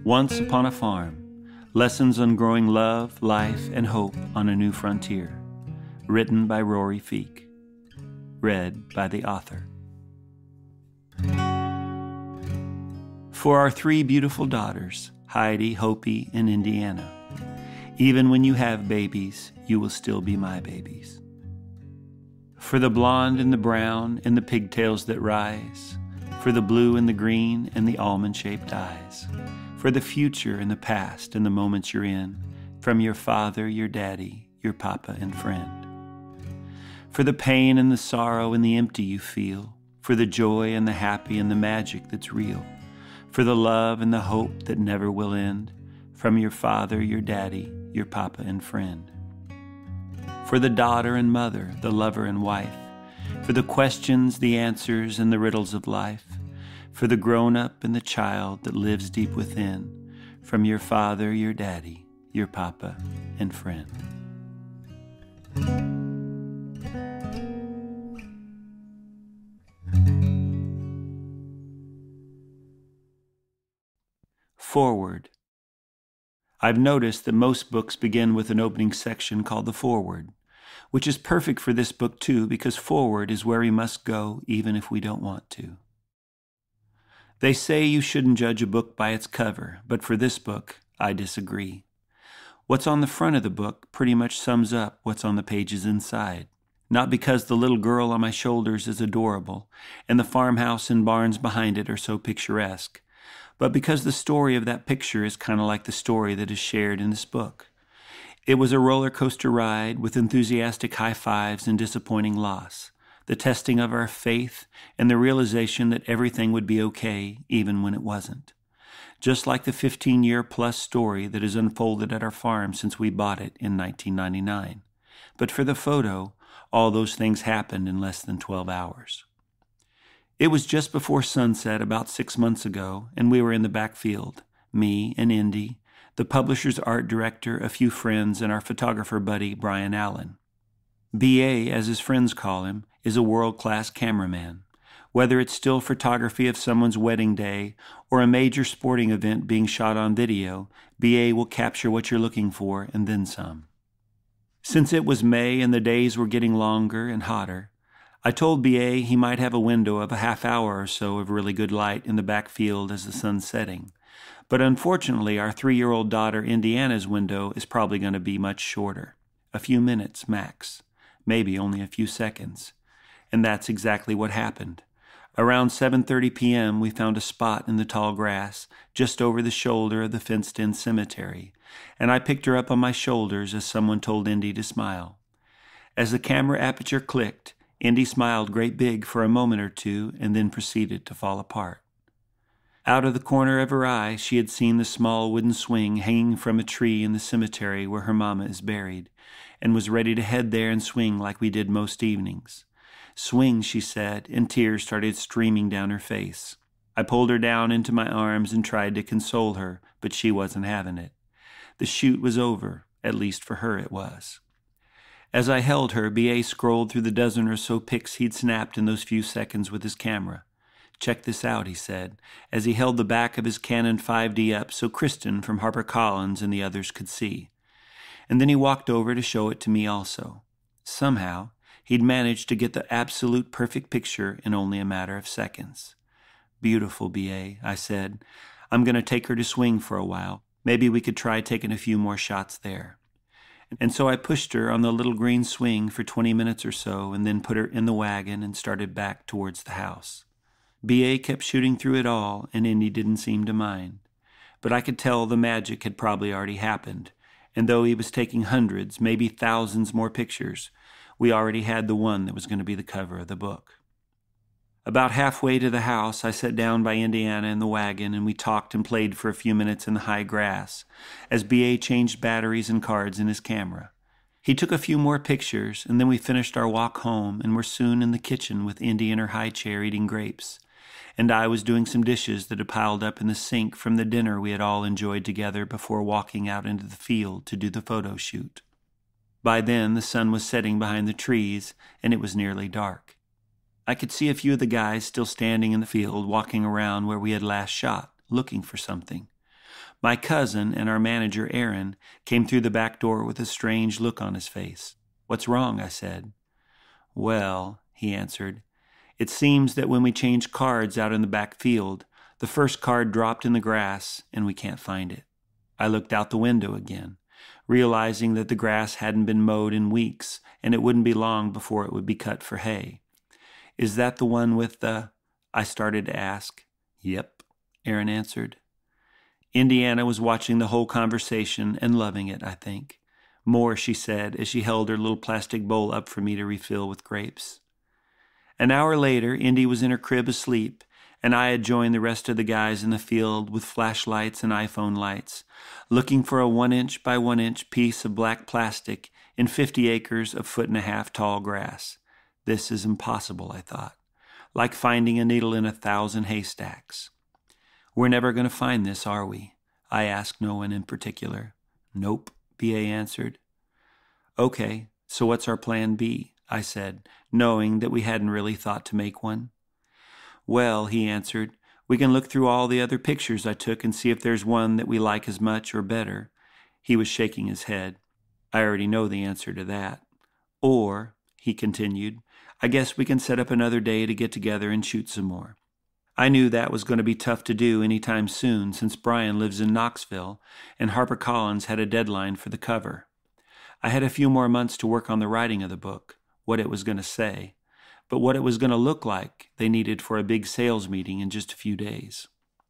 Once Upon a Farm. Lessons on Growing Love, Life, and Hope on a New Frontier. Written by Rory Feek. Read by the author. For our three beautiful daughters, Heidi, Hopi, and Indiana. Even when you have babies, you will still be my babies. For the blonde and the brown and the pigtails that rise, for the blue and the green and the almond-shaped eyes, for the future and the past and the moments you're in, from your father, your daddy, your papa and friend. For the pain and the sorrow and the empty you feel, for the joy and the happy and the magic that's real, for the love and the hope that never will end, from your father, your daddy, your papa and friend. For the daughter and mother, the lover and wife, for the questions, the answers, and the riddles of life, for the grown-up and the child that lives deep within, from your father, your daddy, your papa, and friend. Foreword. I've noticed that most books begin with an opening section called the foreword, which is perfect for this book too, because forward is where we must go even if we don't want to. They say you shouldn't judge a book by its cover, but for this book, I disagree. What's on the front of the book pretty much sums up what's on the pages inside. Not because the little girl on my shoulders is adorable, and the farmhouse and barns behind it are so picturesque, but because the story of that picture is kind of like the story that is shared in this book. It was a roller coaster ride with enthusiastic high fives and disappointing loss, the testing of our faith and the realization that everything would be okay even when it wasn't. Just like the 15-year-plus story that has unfolded at our farm since we bought it in 1999. But for the photo, all those things happened in less than 12 hours. It was just before sunset about 6 months ago, and we were in the back field, me and Indy, the publisher's art director, a few friends, and our photographer buddy, Brian Allen. B.A., as his friends call him, is a world-class cameraman. Whether it's still photography of someone's wedding day or a major sporting event being shot on video, B.A. will capture what you're looking for and then some. Since it was May and the days were getting longer and hotter, I told B.A. he might have a window of a half hour or so of really good light in the back field as the sun's setting. But unfortunately, our 3-year-old daughter Indiana's window is probably going to be much shorter. A few minutes max. Maybe only a few seconds. And that's exactly what happened. Around 7:30 p.m., we found a spot in the tall grass just over the shoulder of the fenced-in cemetery, and I picked her up on my shoulders as someone told Indy to smile. As the camera aperture clicked, Indy smiled great big for a moment or two and then proceeded to fall apart. Out of the corner of her eye, she had seen the small wooden swing hanging from a tree in the cemetery where her mama is buried, and was ready to head there and swing like we did most evenings. Swing, she said, and tears started streaming down her face. I pulled her down into my arms and tried to console her, but she wasn't having it. The shoot was over, at least for her it was. As I held her, B.A. scrolled through the dozen or so pics he'd snapped in those few seconds with his camera. "Check this out," he said, as he held the back of his Canon 5D up so Kristen from HarperCollins and the others could see. And then he walked over to show it to me also. Somehow, he'd managed to get the absolute perfect picture in only a matter of seconds. "Beautiful, B.A.," I said. "I'm going to take her to swing for a while. Maybe we could try taking a few more shots there." And so I pushed her on the little green swing for 20 minutes or so and then put her in the wagon and started back towards the house. B.A. kept shooting through it all, and Indy didn't seem to mind. But I could tell the magic had probably already happened, and though he was taking hundreds, maybe thousands more pictures, we already had the one that was going to be the cover of the book. About halfway to the house, I sat down by Indiana in the wagon, and we talked and played for a few minutes in the high grass, as B.A. changed batteries and cards in his camera. He took a few more pictures, and then we finished our walk home and were soon in the kitchen with Indy in her high chair eating grapes. And I was doing some dishes that had piled up in the sink from the dinner we had all enjoyed together before walking out into the field to do the photo shoot. By then, the sun was setting behind the trees, and it was nearly dark. I could see a few of the guys still standing in the field, walking around where we had last shot, looking for something. My cousin and our manager, Aaron, came through the back door with a strange look on his face. "What's wrong?" I said. "Well," he answered, "it seems that when we changed cards out in the back field, the first card dropped in the grass and we can't find it." I looked out the window again, realizing that the grass hadn't been mowed in weeks and it wouldn't be long before it would be cut for hay. "Is that the one with the—" I started to ask. "Yep," Aaron answered. Indiana was watching the whole conversation and loving it, I think. More, she said, as she held her little plastic bowl up for me to refill with grapes. An hour later, Indy was in her crib asleep, and I had joined the rest of the guys in the field with flashlights and iPhone lights, looking for a 1-inch by 1-inch piece of black plastic in 50 acres of 1.5 foot tall grass. This is impossible, I thought, like finding a needle in 1,000 haystacks. "We're never going to find this, are we?" I asked no one in particular. "Nope," B.A. answered. "Okay, so what's our plan B?" I said, knowing that we hadn't really thought to make one. "Well," he answered, "we can look through all the other pictures I took and see if there's one that we like as much or better." He was shaking his head. "I already know the answer to that." "Or," he continued, "I guess we can set up another day to get together and shoot some more." I knew that was going to be tough to do any time soon since Brian lives in Knoxville and HarperCollins had a deadline for the cover. I had a few more months to work on the writing of the book, what it was going to say, but what it was going to look like they needed for a big sales meeting in just a few days.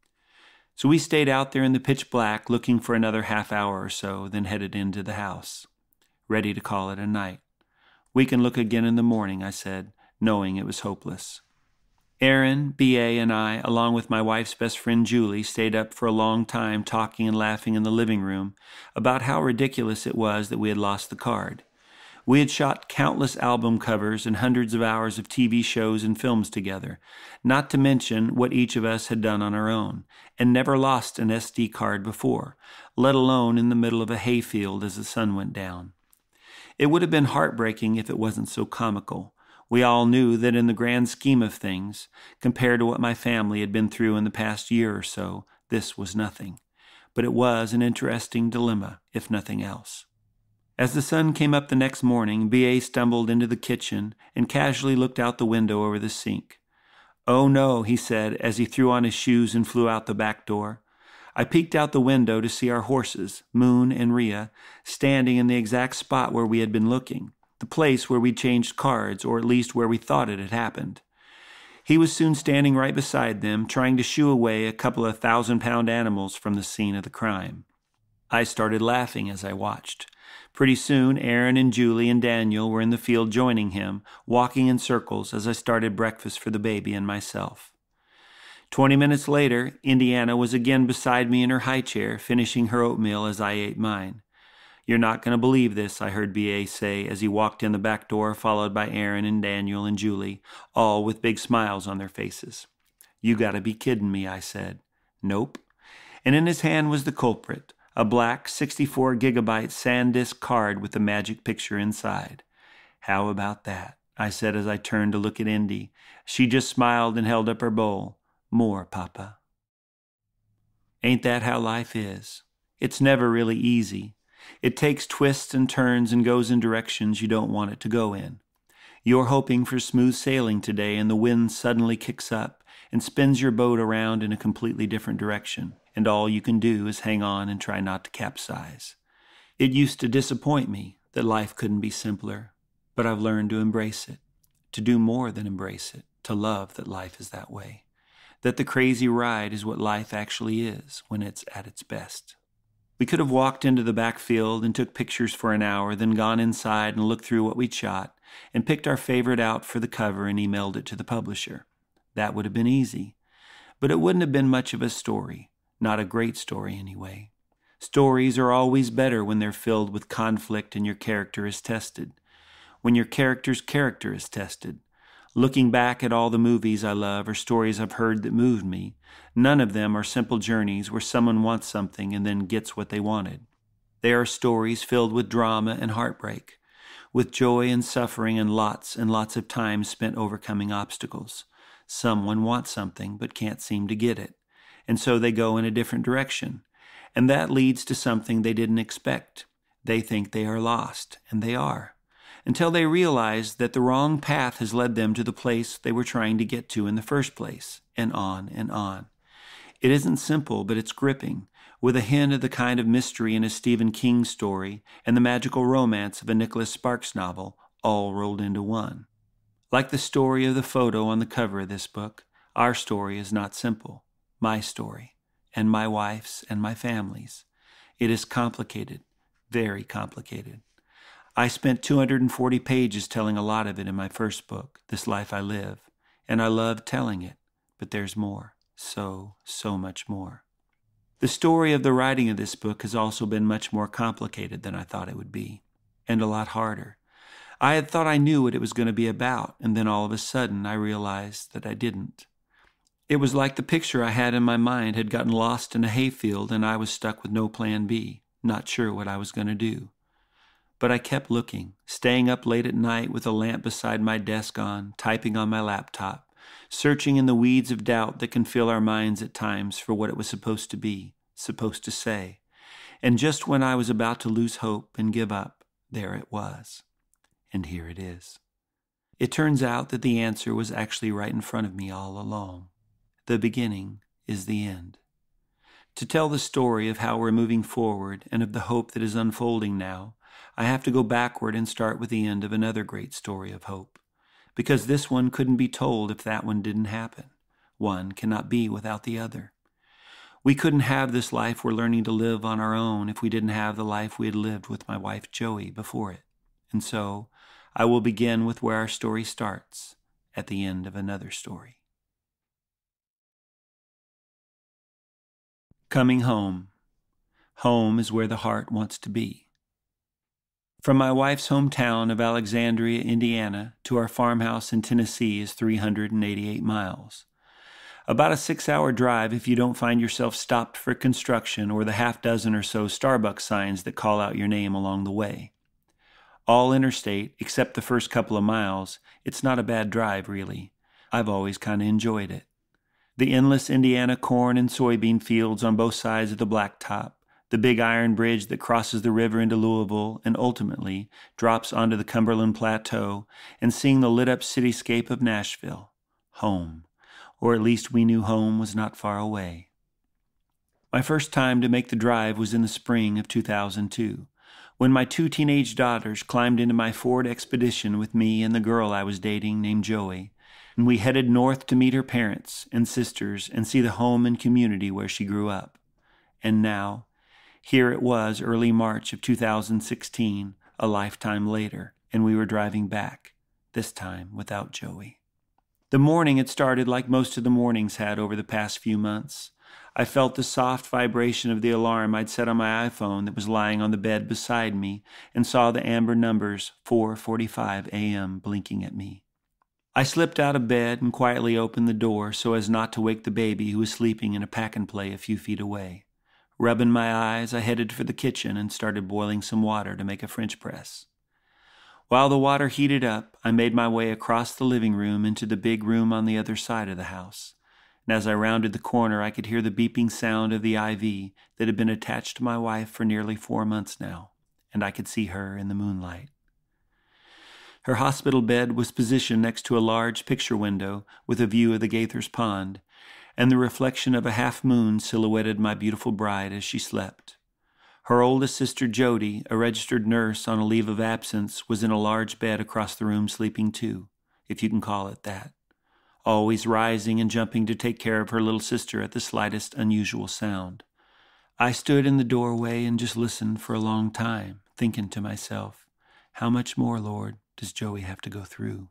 So we stayed out there in the pitch black looking for another half hour or so, then headed into the house, ready to call it a night. "We can look again in the morning," I said, knowing it was hopeless. Aaron, B.A., and I, along with my wife's best friend Julie, stayed up for a long time talking and laughing in the living room about how ridiculous it was that we had lost the card. We had shot countless album covers and hundreds of hours of TV shows and films together, not to mention what each of us had done on our own, and never lost an SD card before, let alone in the middle of a hayfield as the sun went down. It would have been heartbreaking if it wasn't so comical. We all knew that in the grand scheme of things, compared to what my family had been through in the past year or so, this was nothing. But it was an interesting dilemma, if nothing else. As the sun came up the next morning, B.A. stumbled into the kitchen and casually looked out the window over the sink. "Oh no," he said as he threw on his shoes and flew out the back door. I peeked out the window to see our horses, Moon and Rhea, standing in the exact spot where we had been looking. The place where we'd changed cards, or at least where we thought it had happened. He was soon standing right beside them, trying to shoo away a couple of 1,000-pound animals from the scene of the crime. I started laughing as I watched. Pretty soon, Aaron and Julie and Daniel were in the field joining him, walking in circles as I started breakfast for the baby and myself. 20 minutes later, Indiana was again beside me in her high chair, finishing her oatmeal as I ate mine. "You're not going to believe this," I heard B.A. say as he walked in the back door, followed by Aaron and Daniel and Julie, all with big smiles on their faces. "You got to be kidding me," I said. "Nope." And in his hand was the culprit, a black 64-gigabyte SanDisk card with a magic picture inside. "How about that?" I said as I turned to look at Indy. She just smiled and held up her bowl. "More, Papa." Ain't that how life is? It's never really easy. It takes twists and turns and goes in directions you don't want it to go in. You're hoping for smooth sailing today and the wind suddenly kicks up and spins your boat around in a completely different direction, and all you can do is hang on and try not to capsize. It used to disappoint me that life couldn't be simpler, but I've learned to embrace it, to do more than embrace it, to love that life is that way, that the crazy ride is what life actually is when it's at its best. We could have walked into the backfield and took pictures for an hour, then gone inside and looked through what we'd shot, and picked our favorite out for the cover and emailed it to the publisher. That would have been easy. But it wouldn't have been much of a story. Not a great story, anyway. Stories are always better when they're filled with conflict and your character is tested. When your character's character is tested. Looking back at all the movies I love or stories I've heard that moved me, none of them are simple journeys where someone wants something and then gets what they wanted. They are stories filled with drama and heartbreak, with joy and suffering and lots of time spent overcoming obstacles. Someone wants something but can't seem to get it, and so they go in a different direction. And that leads to something they didn't expect. They think they are lost, and they are, until they realize that the wrong path has led them to the place they were trying to get to in the first place, and on and on. It isn't simple, but it's gripping, with a hint of the kind of mystery in a Stephen King story and the magical romance of a Nicholas Sparks novel, all rolled into one. Like the story of the photo on the cover of this book, our story is not simple. My story, and my wife's, and my family's. It is complicated, very complicated. I spent 240 pages telling a lot of it in my first book, This Life I Live, and I loved telling it, but there's more, so much more. The story of the writing of this book has also been much more complicated than I thought it would be, and a lot harder. I had thought I knew what it was going to be about, and then all of a sudden I realized that I didn't. It was like the picture I had in my mind had gotten lost in a hayfield and I was stuck with no plan B, not sure what I was going to do. But I kept looking, staying up late at night with a lamp beside my desk on, typing on my laptop, searching in the weeds of doubt that can fill our minds at times for what it was supposed to be, supposed to say. And just when I was about to lose hope and give up, there it was. And here it is. It turns out that the answer was actually right in front of me all along. The beginning is the end. To tell the story of how we're moving forward and of the hope that is unfolding now, I have to go backward and start with the end of another great story of hope, because this one couldn't be told if that one didn't happen. One cannot be without the other. We couldn't have this life we're learning to live on our own if we didn't have the life we had lived with my wife Joey before it. And so, I will begin with where our story starts, at the end of another story. Coming home. Home is where the heart wants to be. From my wife's hometown of Alexandria, Indiana, to our farmhouse in Tennessee is 388 miles. About a 6-hour drive if you don't find yourself stopped for construction or the half dozen or so Starbucks signs that call out your name along the way. All interstate, except the first couple of miles, it's not a bad drive, really. I've always kind of enjoyed it. The endless Indiana corn and soybean fields on both sides of the blacktop, the big iron bridge that crosses the river into Louisville and ultimately drops onto the Cumberland Plateau, and seeing the lit-up cityscape of Nashville. Home. Or at least we knew home was not far away. My first time to make the drive was in the spring of 2002, when my 2 teenage daughters climbed into my Ford Expedition with me and the girl I was dating named Joey, and we headed north to meet her parents and sisters and see the home and community where she grew up. And now, here it was early March of 2016, a lifetime later, and we were driving back, this time without Joey. The morning had started like most of the mornings had over the past few months. I felt the soft vibration of the alarm I'd set on my iPhone that was lying on the bed beside me and saw the amber numbers 4:45 a.m. blinking at me. I slipped out of bed and quietly opened the door so as not to wake the baby who was sleeping in a pack-and-play a few feet away. Rubbing my eyes, I headed for the kitchen and started boiling some water to make a French press. While the water heated up, I made my way across the living room into the big room on the other side of the house. And as I rounded the corner, I could hear the beeping sound of the IV that had been attached to my wife for nearly 4 months now, and I could see her in the moonlight. Her hospital bed was positioned next to a large picture window with a view of the Gaithers Pond, and the reflection of a half-moon silhouetted my beautiful bride as she slept. Her oldest sister, Jody, a registered nurse on a leave of absence, was in a large bed across the room sleeping too, if you can call it that, always rising and jumping to take care of her little sister at the slightest unusual sound. I stood in the doorway and just listened for a long time, thinking to myself, how much more, Lord, does Joey have to go through?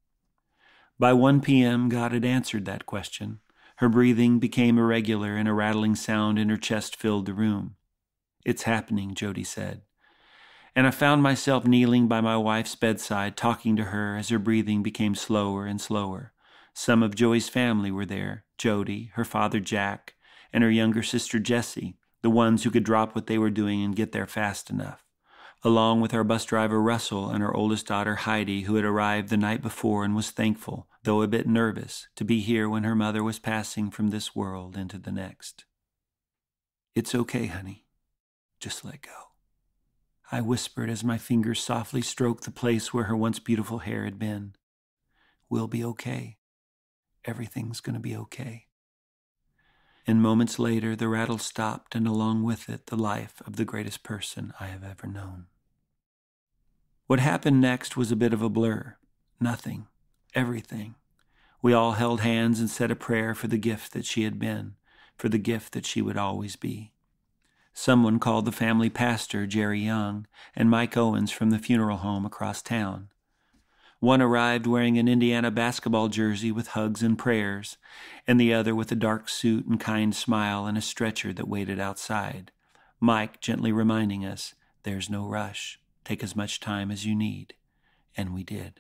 By 1 p.m., God had answered that question. Her breathing became irregular and a rattling sound in her chest filled the room. It's happening, Jody said. And I found myself kneeling by my wife's bedside, talking to her as her breathing became slower and slower. Some of Joey's family were there, Jody, her father Jack, and her younger sister Jessie, the ones who could drop what they were doing and get there fast enough, along with our bus driver Russell and our oldest daughter Heidi, who had arrived the night before and was thankful, though a bit nervous, to be here when her mother was passing from this world into the next. "It's okay, honey. Just let go," I whispered as my fingers softly stroked the place where her once beautiful hair had been. "We'll be okay. Everything's going to be okay." And moments later, the rattle stopped, and along with it, the life of the greatest person I have ever known. What happened next was a bit of a blur. Nothing. Everything. We all held hands and said a prayer for the gift that she had been, for the gift that she would always be. Someone called the family pastor, Jerry Young, and Mike Owens from the funeral home across town. One arrived wearing an Indiana basketball jersey with hugs and prayers, and the other with a dark suit and kind smile and a stretcher that waited outside. Mike gently reminding us, "There's no rush. Take as much time as you need." And we did.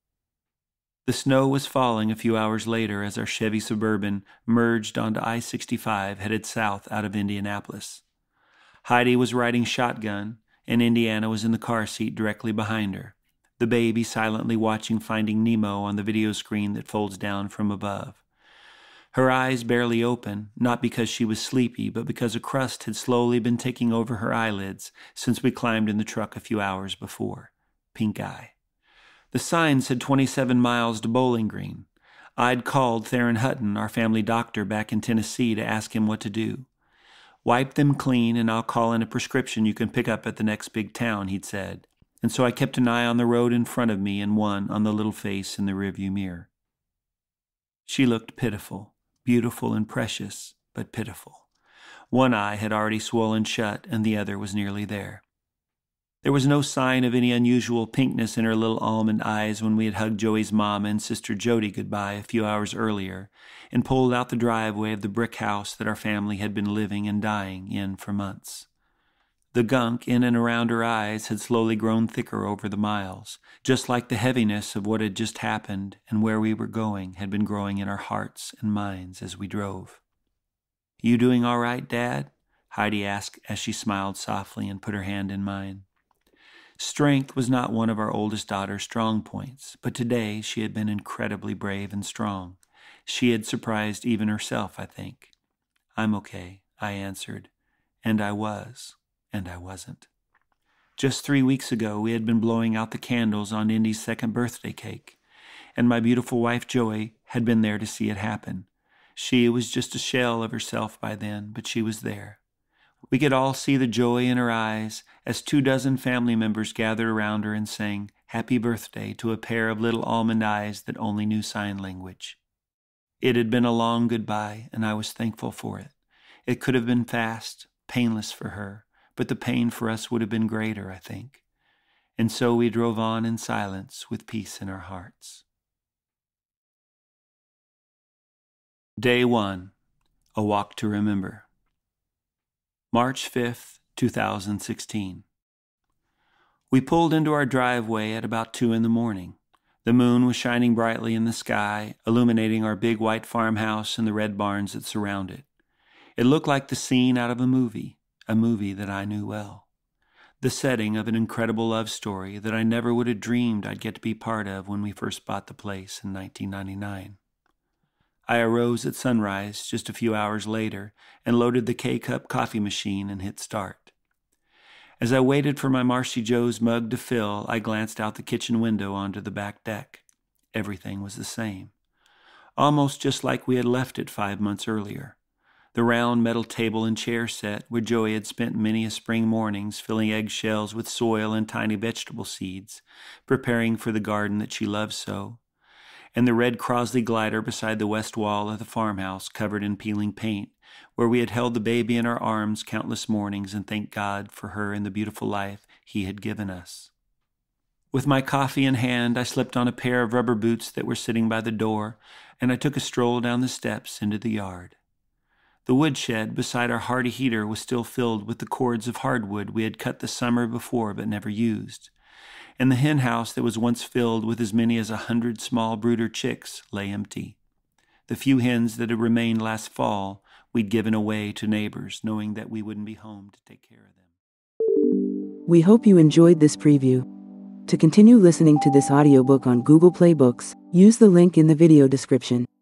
The snow was falling a few hours later as our Chevy Suburban merged onto I-65 headed south out of Indianapolis. Heidi was riding shotgun, and Indiana was in the car seat directly behind her, the baby silently watching Finding Nemo on the video screen that folds down from above. Her eyes barely open, not because she was sleepy, but because a crust had slowly been taking over her eyelids since we climbed in the truck a few hours before. Pink eye. The sign said 27 miles to Bowling Green. I'd called Theron Hutton, our family doctor back in Tennessee, to ask him what to do. "Wipe them clean, and I'll call in a prescription you can pick up at the next big town," he'd said. And so I kept an eye on the road in front of me and one on the little face in the rearview mirror. She looked pitiful, beautiful and precious, but pitiful. One eye had already swollen shut, and the other was nearly there. There was no sign of any unusual pinkness in her little almond eyes when we had hugged Joey's mom and sister Jody goodbye a few hours earlier and pulled out the driveway of the brick house that our family had been living and dying in for months. The gunk in and around her eyes had slowly grown thicker over the miles, just like the heaviness of what had just happened and where we were going had been growing in our hearts and minds as we drove. "You doing all right, Dad?" Heidi asked as she smiled softly and put her hand in mine. Strength was not one of our oldest daughter's strong points, but today she had been incredibly brave and strong. She had surprised even herself, I think. "I'm okay," I answered, and I was, and I wasn't. Just 3 weeks ago, we had been blowing out the candles on Indy's second birthday cake, and my beautiful wife, Joey, had been there to see it happen. She was just a shell of herself by then, but she was there. We could all see the joy in her eyes as 24 family members gathered around her and sang "Happy Birthday" to a pair of little almond eyes that only knew sign language. It had been a long goodbye, and I was thankful for it. It could have been fast, painless for her, but the pain for us would have been greater, I think. And so we drove on in silence with peace in our hearts. Day 1. A Walk to Remember. March 5th, 2016. We pulled into our driveway at about 2 a.m. The moon was shining brightly in the sky, illuminating our big white farmhouse and the red barns that surround it. It looked like the scene out of a movie that I knew well. The setting of an incredible love story that I never would have dreamed I'd get to be part of when we first bought the place in 1999. I arose at sunrise just a few hours later and loaded the K-Cup coffee machine and hit start. As I waited for my Marcy Joe's mug to fill, I glanced out the kitchen window onto the back deck. Everything was the same. Almost just like we had left it 5 months earlier. The round metal table and chair set where Joey had spent many a spring mornings filling eggshells with soil and tiny vegetable seeds, preparing for the garden that she loved so. And the red Crosley glider beside the west wall of the farmhouse covered in peeling paint, where we had held the baby in our arms countless mornings and thanked God for her and the beautiful life He had given us. With my coffee in hand, I slipped on a pair of rubber boots that were sitting by the door, and I took a stroll down the steps into the yard. The woodshed beside our hardy heater was still filled with the cords of hardwood we had cut the summer before but never used. And the hen house that was once filled with as many as 100 small brooder chicks lay empty. The few hens that had remained last fall we'd given away to neighbors, knowing that we wouldn't be home to take care of them. We hope you enjoyed this preview. To continue listening to this audiobook on Google Play Books, use the link in the video description.